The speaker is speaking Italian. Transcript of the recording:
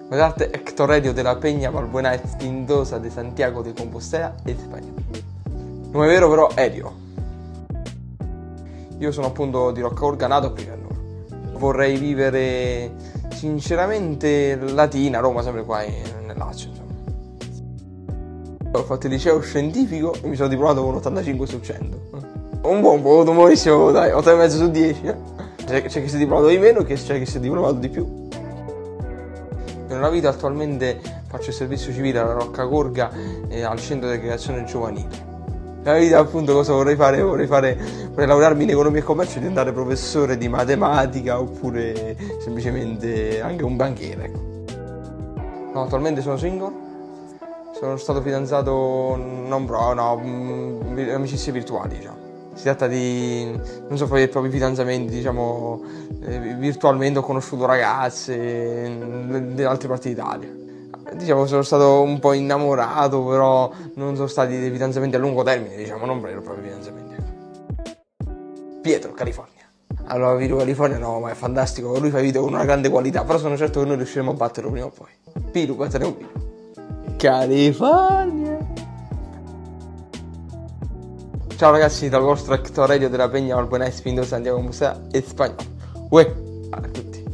Guardate, Héctor Helio de la Peña Balbuena Espindosa de Santiago de Compostela e spagnolo. Nome vero però Elio. Io sono appunto di Roccagorga, nato qui a Roma. Vorrei vivere sinceramente Latina, Roma, sempre qua nel Lazio, insomma. Ho fatto il liceo scientifico e mi sono diplomato con 85 su 100. Un buon voto, buonissimo, dai, 8,5 su 10. C'è chi si è diplomato di meno e c'è chi si è diplomato di più. Nella vita attualmente faccio il servizio civile alla Roccagorga e al centro di recreazione giovanile. Nella vita appunto cosa vorrei fare? Vorrei laurearmi in economia e commercio e diventare professore di matematica oppure semplicemente anche un banchiere. No, attualmente sono single. Sono stato fidanzato, amicizie virtuali, diciamo. Si tratta di, non so, i propri fidanzamenti, diciamo, virtualmente ho conosciuto ragazze da altre parti d'Italia. Diciamo, sono stato un po' innamorato, però non sono stati dei fidanzamenti a lungo termine, diciamo, non vero proprio fidanzamenti. Pietro, California. Allora, Pietro, California no, ma è fantastico, lui fa video con una grande qualità, però sono certo che noi riusciremo a batterlo prima o poi. Piru, batteremo Piru. California. Ciao ragazzi, dal vostro Héctor Helio de la Peña Balbuena Espindosa Santiago Compostela e spagnolo. Uè, a tutti.